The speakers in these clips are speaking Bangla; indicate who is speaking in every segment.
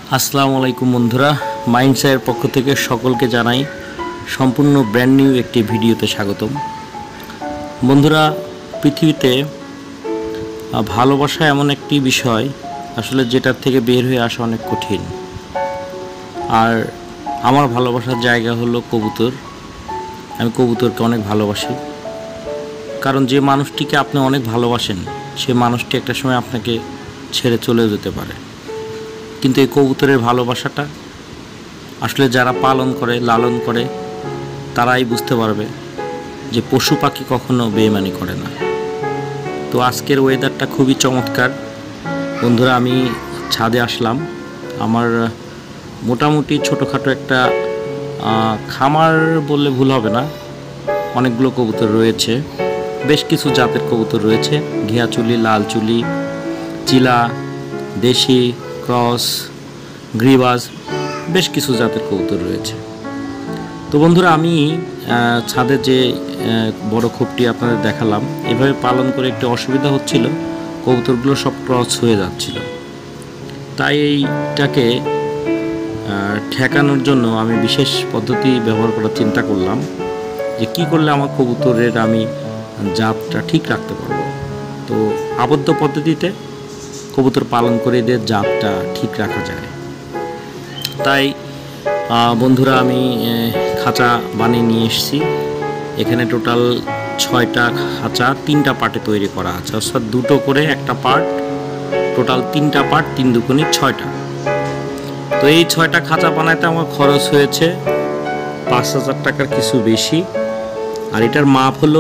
Speaker 1: আসসালামু আলাইকুম বন্ধুরা, মাইন্ডসের পক্ষ থেকে সকলকে জানাই সম্পূর্ণ ব্র্যান্ড নিউ একটি ভিডিওতে স্বাগতম। বন্ধুরা, পৃথিবীতে ভালোবাসা এমন একটি বিষয় আসলে যেটার থেকে বের হয়ে আসা অনেক কঠিন। আর আমার ভালোবাসার জায়গা হলো কবুতর। আমি কবুতরকে অনেক ভালোবাসি, কারণ যে মানুষটিকে আপনি অনেক ভালোবাসেন সে মানুষটি একটা সময় আপনাকে ছেড়ে চলে যেতে পারে। কিন্তু এই কবুতরের ভালোবাসাটা আসলে যারা পালন করে, লালন করে, তারাই বুঝতে পারবে যে পশু পাখি কখনো বেইমানি করে না। তো আজকের ওয়েদারটা খুবই চমৎকার বন্ধুরা। আমি ছাদে আসলাম। আমার মোটামুটি ছোটোখাটো একটা খামার বললে ভুল হবে না, অনেকগুলো কবুতর রয়েছে, বেশ কিছু জাতের কবুতর রয়েছে। ঘিয়াচুলি, লাল চুলি, চিলা, দেশি, ক্রস, গ্রিবাজ, বেশ কিছু জাতের কবুতর রয়েছে। তো বন্ধুরা, আমি ছাদে যে বড় খোপটি আপনাদের দেখালাম, এভাবে পালন করে একটি অসুবিধা হচ্ছিল, কবুতরগুলো সব ক্রস হয়ে যাচ্ছিল। তাই এইটাকে ঠেকানোর জন্য আমি বিশেষ পদ্ধতি ব্যবহার করার চিন্তা করলাম যে কী করলে আমার কবুতরের আমি জাতটা ঠিক রাখতে পারবো। তো আবদ্ধ পদ্ধতিতে কবুতর পালন করে এদের জাতটা ঠিক রাখা যায়। তাই বন্ধুরা, আমি খাঁচা বানিয়ে নিয়ে এসেছি। এখানে টোটাল 6টা খাঁচা 3টা পার্টে তৈরি করা আছে, অর্থাৎ 2টো করে একটা পার্ট, টোটাল 3টা পার্ট, 3 দুগুণে 6টা। তো এই 6টা খাঁচা বানাইতে আমার খরচ হয়েছে 5,000 টাকার কিছু বেশি। আর এটার মাপ হলো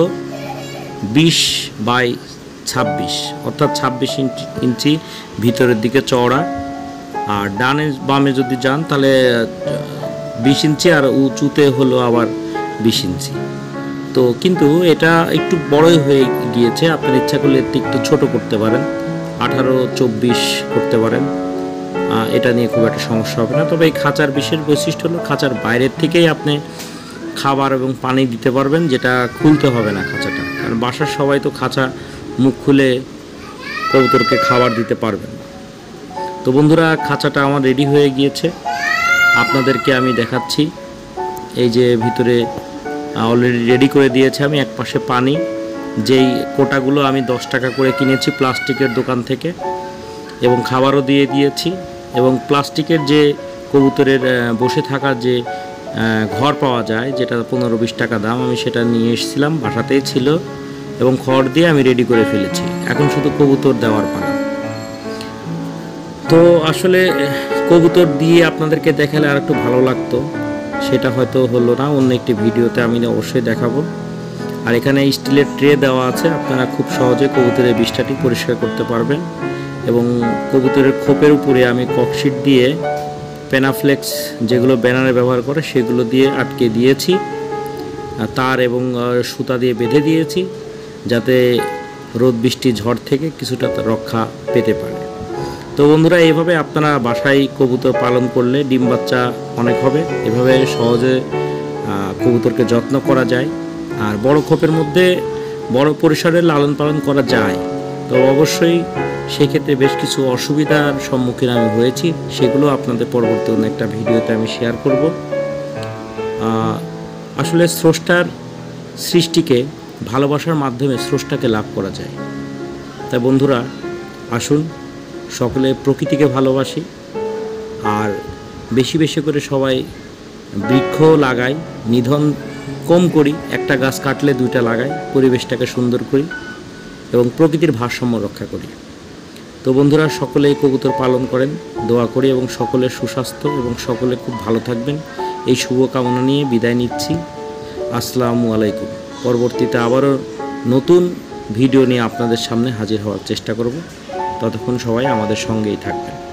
Speaker 1: 20x26, অর্থাৎ 26 ইঞ্চি ভিতরের দিকে চওড়া। আর ডানে বামে যদি যান তাহলে 20 ইঞ্চি, আর উঁচুতে হলো আবার 20 ইঞ্চি। তো কিন্তু এটা একটু বড়ই হয়ে গিয়েছে, আপনার ইচ্ছা করলে একটু ছোট করতে পারেন, 18-24 করতে পারেন, এটা নিয়ে খুব একটা সমস্যা হবে না। তবে এই খাঁচার বিশেষ বৈশিষ্ট্য হলো খাঁচার বাইরের থেকেই আপনি খাবার এবং পানি দিতে পারবেন, যেটা খুলতে হবে না খাঁচাটা। কারণ বাসার সবাই তো খাঁচা মুখ খুলে কবুতরকে খাবার দিতে পারবেন না। তো বন্ধুরা, খাঁচাটা আমার রেডি হয়ে গিয়েছে, আপনাদেরকে আমি দেখাচ্ছি। এই যে ভিতরে অলরেডি রেডি করে দিয়েছে আমি। এক পাশে পানি, যেই কোটাগুলো আমি 10 টাকা করে কিনেছি প্লাস্টিকের দোকান থেকে, এবং খাবারও দিয়ে দিয়েছি। এবং প্লাস্টিকের যে কবুতরের বসে থাকার যে ঘর পাওয়া যায়, যেটা 15-20 টাকা দাম, আমি সেটা নিয়ে এসেছিলাম, বাসাতেই ছিল, এবং খড় দিয়ে আমি রেডি করে ফেলেছি। এখন শুধু কবুতর দেওয়ার পালা। তো আসলে কবুতর দিয়ে আপনাদেরকে দেখালে আর একটু ভালো লাগতো, সেটা হয়তো হলো না। অন্য একটি ভিডিওতে আমি অবশ্যই দেখাবো। আর এখানে স্টিলের ট্রে দেওয়া আছে, আপনারা খুব সহজে কবুতরের বিষ্ঠাটি পরিষ্কার করতে পারবেন। এবং কবুতরের খোপের উপরে আমি ককশিট দিয়ে পেনাফ্লেক্স, যেগুলো ব্যানারে ব্যবহার করে, সেগুলো দিয়ে আটকে দিয়েছি, তার এবং সুতা দিয়ে বেঁধে দিয়েছি, যাতে রোদ বৃষ্টি ঝড় থেকে কিছুটা রক্ষা পেতে পারে। তো বন্ধুরা, এইভাবে আপনারা বাসায় কবুতর পালন করলে ডিম বাচ্চা অনেক হবে। এভাবে সহজে কবুতরকে যত্ন করা যায়। আর বড় খোপের মধ্যে বড় পরিসরে লালন পালন করা যায়, তো অবশ্যই সেক্ষেত্রে বেশ কিছু অসুবিধার সম্মুখীন আমি হয়েছি, সেগুলো আপনাদের পরবর্তী অন্য একটা ভিডিওতে আমি শেয়ার করব। আসলে স্রষ্টার সৃষ্টিকে ভালোবাসার মাধ্যমে স্রষ্টাকে লাভ করা যায়। তাই বন্ধুরা, আসুন সকলে প্রকৃতিকে ভালোবাসি, আর বেশি বেশি করে সবাই বৃক্ষ লাগাই, নিধন কম করি, একটা গাছ কাটলে 2টা লাগাই, পরিবেশটাকে সুন্দর করি এবং প্রকৃতির ভারসাম্য রক্ষা করি। তো বন্ধুরা, সকলেই কবুতর পালন করেন, দোয়া করি, এবং সকলের সুস্বাস্থ্য এবং সকলে খুব ভালো থাকবেন, এই শুভকামনা নিয়ে বিদায় নিচ্ছি। আসসালামু আলাইকুম। পরবর্তীতে আবারও নতুন ভিডিও নিয়ে আপনাদের সামনে হাজির হওয়ার চেষ্টা করব। ততক্ষণ সবাই আমাদের সঙ্গেই থাকবেন।